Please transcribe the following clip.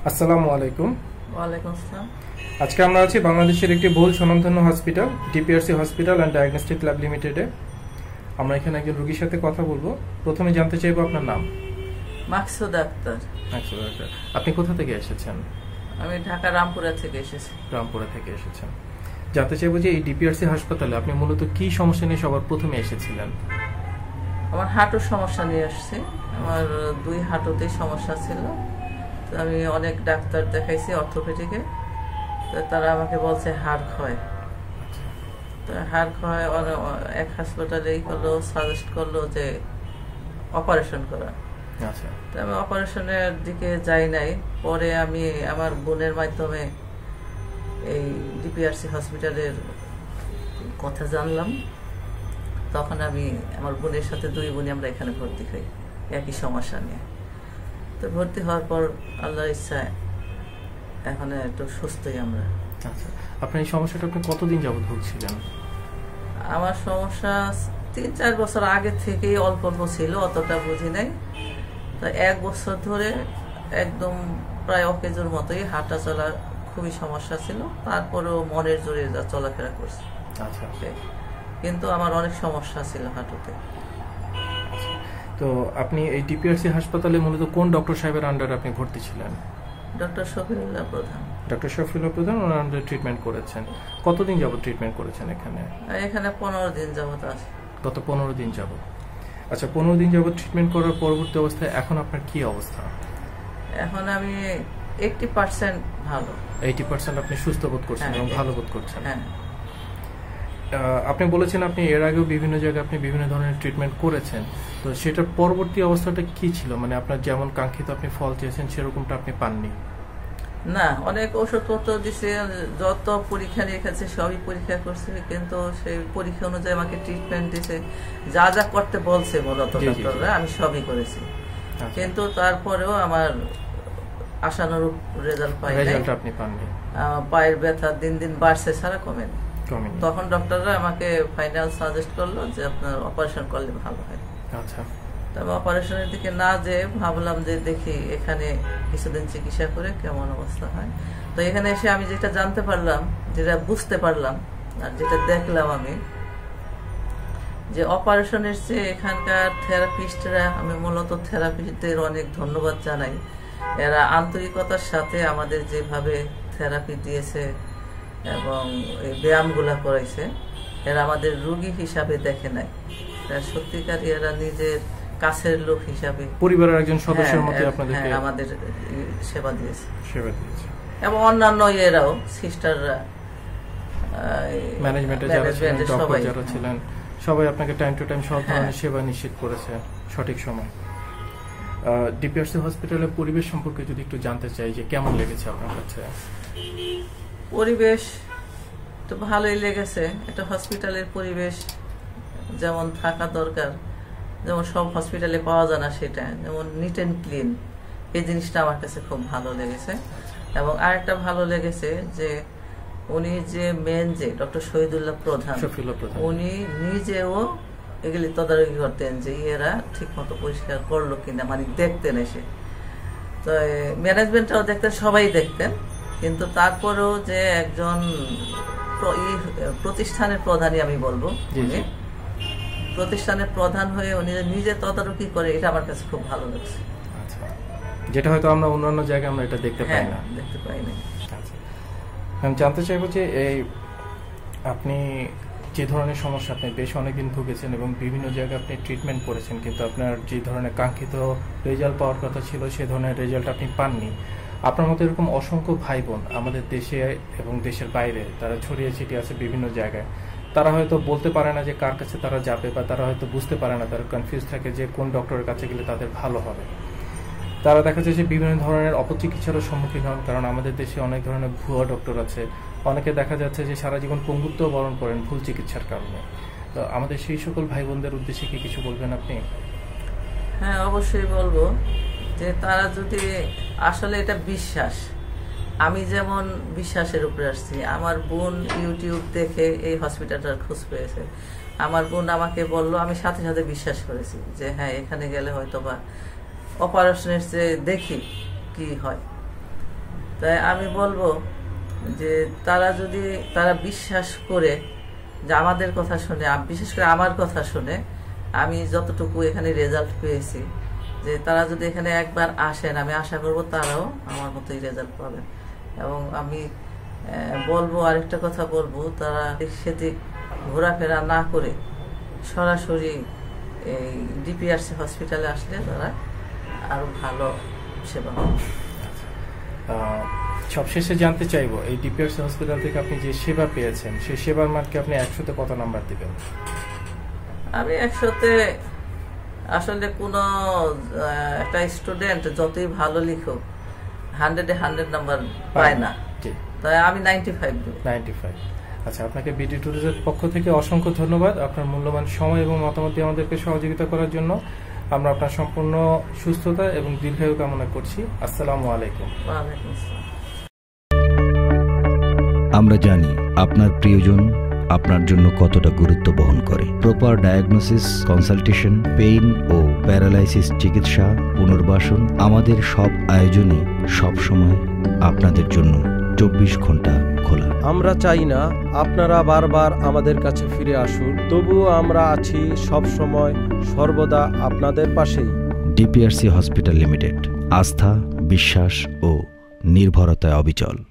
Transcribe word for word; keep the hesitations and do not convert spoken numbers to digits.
আসসালামু আলাইকুম। ওয়ালাইকুম আসসালাম। আজকে আমরা আছি বাংলাদেশের একটি বহুল স্বনামধন্য hospital DPRC hospital and diagnostic lab লিমিটেডে। আমরা এখানে একজন রোগীর সাথে কথা বলবো। প্রথমে জানতে চাইবো আপনার নাম। মাকসুদ আক্তার। মাকসুদ আক্তার, আপনি কোথা থেকে এসেছেন? আমি ঢাকা রামপুরা থেকে এসেছি। রামপুরা থেকে এসেছেন। জানতে চাইবো যে এই ডিপিআরসি হাসপাতালে আপনি মূলত কি সমস্যা নিয়ে সবার প্রথমে এসেছিলেন? আমার হাঁটুর সমস্যা নিয়ে আসছি। আমার দুই হাঁটুতেই সমস্যা ছিল। তো আমি অনেক ডাক্তার দেখাইছি অর্থোপেডিকে। তো তারা আমাকে বলছে হাড় ক্ষয়। তো হাড় ক্ষয় এক হাসপাতালেই হলো সাজেস্ট করলো যে অপারেশন করা। আচ্ছা। তো আমি অপারেশনের দিকে যাই নাই। পরে আমি আমার বোনের মাধ্যমে এই ডিপিআরসি হসপিটালের কথা জানলাম। তখন আমি আমার বোনের সাথে দুই বোনই আমরা এখানে ভর্তি হই একই সমস্যা নিয়ে। তো ভর্তি হওয়ার পর আল্লাহর ইচ্ছায় এখন একটু সুস্থই আমরা। আচ্ছা, আপনার এই সমস্যাটা আপনি কতদিন যাবত ভুগছিলেন? আমার সমস্যা তিন চার বছর আগে থেকেই অল্প অল্প ছিল, অতটা বুঝি নাই। তো এক বছর ধরে একদম প্রায় অকেজোর মতোই হাঁটা চলা খুবই সমস্যা ছিল। তারপরেও মনের জোরে যা চলাফেরা করছে। আচ্ছা। কিন্তু আমার অনেক সমস্যা ছিল হাঁটুতে। তো আপনি এই ডিপিআরসি হাসপাতালে মূলত কোন ডক্টর সাহেবের আন্ডারে আপনি ভর্তি ছিলেন? ডক্টর শফিউল্লাহ প্রধান। ডক্টর শফিউল্লাহ প্রধান ওনার আন্ডারে ট্রিটমেন্ট করেছেন। কতদিন যাবত ট্রিটমেন্ট করেছেন এখানে? এখানে পনেরো দিন যাবত আছে। গত পনেরো দিন যাবত। আচ্ছা, পনেরো দিন যাবত ট্রিটমেন্ট করার পরবর্তী অবস্থায় এখন আপনার কি অবস্থা? এখন আমি এইটি পার্সেন্ট ভালো। এইটি পার্সেন্ট আপনি সুস্থ বোধ করছেন এবং ভালো বোধ করছেন। হ্যাঁ। আপনি বলেছেন আপনি এর আগেও বিভিন্ন জায়গায় আপনি বিভিন্ন ধরনের ট্রিটমেন্ট করেছেন। তো সেটার পরবর্তী অবস্থাটা কি ছিল? মানে আপনার যেমন কাঙ্ক্ষিত আপনি ফল চেয়েছেন সেরকমটা আপনি পাননি? না, অনেক ওষুধপত্র দিছে, যত পরীক্ষা রেখেছে সবই পরীক্ষা করছে, কিন্তু সেই পরীক্ষা অনুযায়ী আমাকে ট্রিটমেন্ট দিছে। যা যা করতে বলছে মূলত ডক্টররা আমি সবই করেছি, কিন্তু তারপরেও আমার আশানুরূপ রেজাল্ট পাই নাই। রেজাল্ট আপনি পাননি। পায়ের ব্যথা দিন দিন বাড়ছে, ছাড়া কমেনি। তখন ডক্টররা আমাকে ফাইনাল সাজেস্ট করলো যে আপনার অপারেশন করলে ভালো হয়। আচ্ছা। তবে অপারেশনের দিকে না যে ভাবলাম যে দেখি এখানে কিছুদিন চিকিৎসা করে কেমন অবস্থা হয়। তো এখানে এসে আমি যেটা জানতে পারলাম, যেটা বুঝতে পারলাম আর যেটা দেখলাম আমি, যে অপারেশনের চেয়ে এখানকার থেরাপিস্টরা, আমি মূলত থেরাপিস্টদের অনেক ধন্যবাদ জানাই। এরা আন্তরিকতার সাথে আমাদের যেভাবে থেরাপি দিয়েছে এবং এই ব্যায়ামগুলা করাইছে, এরা আমাদের রোগী হিসাবে দেখে নাই, সত্যিকারই এরা নিজের কাছের লোক হিসাবে পরিবারের একজন সদস্যের মতো আপনাদেরকে আমাদের সেবা দিয়েছে সেবা দিয়েছে। এবং অন্যান্য এরাও সিস্টাররা, ম্যানেজমেন্টে যারা ছিলেন, ডক্টর যারা ছিলেন, সবাই আপনাকে টাইম টু টাইম সব ধরনের সেবা নিশ্চিত করেছে সঠিক সময়। ডিপিআরসি হসপিটালের পরিবেশ সম্পর্কে যদি একটু জানতে চাই যে কেমন লেগেছে আপনার কাছে? পরিবেশ তো ভালোই লেগেছে। একটা হসপিটালের পরিবেশ যেমন থাকা দরকার, যেমন সব হসপিটালে পাওয়া যায় না, সেটা যেমন নিট অ্যান্ড ক্লিন, এই জিনিসটা আমার কাছে খুব ভালো লেগেছে। এবং আরেকটা ভালো লেগেছে যে উনি যে মেন যে ডক্টর শহীদুল্লাহ প্রধান, উনি নিজেও এগুলি তদারকি করতেন যে এরা ঠিক মতো পরিষ্কার করলো কিনা, মানে দেখতেন এসে। তো ম্যানেজমেন্টটাও দেখতেন, সবাই দেখতেন, কিন্তু তারপরেও যে একজন প্রতিষ্ঠানের প্রধানই আমি বলবো, প্রতিষ্ঠানের প্রধান হয়ে উনি নিজে তদারকি করে, এটা আমার কাছে খুব ভালো লাগছে। যেটা হয়তো আমরা অন্যান্য জায়গায় আমরা এটা দেখতে পাই না। দেখতে পাই না। আমি জানতে চাইবো যে এই আপনি যে ধরনের সমস্যা, আপনি বেশ অনেকদিন ভুগেছেন এবং বিভিন্ন জায়গায় আপনি ট্রিটমেন্ট করেছেন, কিন্তু আপনার যে ধরনের কাঙ্ক্ষিত রেজাল্ট পাওয়ার কথা ছিল সে ধরনের রেজাল্ট আপনি পাননি। আপনার মতো এরকম অসংখ্য ভাই বোন আমাদের দেশে এবং দেশের বাইরে তারা ছড়িয়ে ছিটিয়ে আছে বিভিন্ন জায়গায়। তারা হয়তো বলতে পারে না যে কার কাছে তারা যাবে, বা তারা হয়তো বুঝতে পারে না, তারা কনফিউজ থাকে যে কোন ডক্টরের কাছে গেলে তাদের ভালো হবে। তারা দেখা যায় যে বিভিন্ন ধরনের অপচিকিৎসারও সম্মুখীন হন, কারণ আমাদের দেশে অনেক ধরনের ভুয়া ডক্টর আছে। অনেকে দেখা যাচ্ছে যে সারা জীবন পঙ্গুত্ব বরণ করেন ভুল চিকিৎসার কারণে। তো আমাদের সেই সকল ভাই বোনদের উদ্দেশ্যে কি কিছু বলবেন আপনি? হ্যাঁ, অবশ্যই বলবো যে তারা যদি আসলে এটা বিশ্বাস, আমি যেমন বিশ্বাসের উপরে আসছি, আমার বোন ইউটিউব দেখে এই হসপিটালটার খোঁজ পেয়েছে। আমার বোন আমাকে বললো, আমি সাথে সাথে বিশ্বাস করেছি যে হ্যাঁ এখানে গেলে হয়তো বা অপারেশনের চেয়ে দেখি কি হয়। তাই আমি বলবো যে তারা যদি তারা বিশ্বাস করে যে আমাদের কথা শুনে, বিশেষ করে আমার কথা শুনে, আমি যতটুকু এখানে রেজাল্ট পেয়েছি, যে তারা যদি এখানে একবার আসেন, আমি আশা করব তারাও আমার মতোই রেজাল্ট পাবেন। এবং আমি বলবো, আরেকটা কথা বলবো, তারা সেদিক ঘোরাফেরা না করে সরাসরি এই ডিপিআরসি হসপিটালে আসলে তারা আরো ভালো সেবা পাবে। সবশেষে জানতে চাইবো, এই ডিপিআরসি হসপিটাল থেকে আপনি যে সেবা পেয়েছেন, সেই সেবার মানকে আপনি একশোতে কত নাম্বার দিবেন? আমি একশোতে আসলে কোনো একটা স্টুডেন্ট যতই ভালো লিখুক হান্ড্রেডে হান্ড্রেড নাম্বার পায় না, তাই আমি নাইনটি ফাইভ দেব। Ninety five. আচ্ছা, আপনাকে বিডি ট্যুরিজমের পক্ষ থেকে অসংখ্য ধন্যবাদ আপনার মূল্যবান সময় এবং মতামত দিয়ে আমাদেরকে সহযোগিতা করার জন্য। আমরা আপনার সম্পূর্ণ সুস্থতা এবং দীর্ঘায়ু কামনা করছি। আসসালামু আলাইকুম। ওয়ালাইকুম আসসালাম। আমরা জানি আপনার প্রিয়জন আপনার জন্য কতটা গুরুত্ব বহন করে। প্রপার ডায়াগনোসিস, কনসালটেশন, পেইন ও প্যারালাইসিস চিকিৎসা, পুনর্বাসন, আমাদের সব আয়োজনই সবসময় আপনাদের জন্য চব্বিশ ঘন্টা খোলা। আমরা চাই না আপনারা বারবার আমাদের কাছে ফিরে আসুন, তবুও আমরা আছি সব সময় সর্বদা আপনাদের পাশেই। ডিপিআরসি হসপিটাল লিমিটেড, আস্থা, বিশ্বাস ও নির্ভরতায় অবিচল।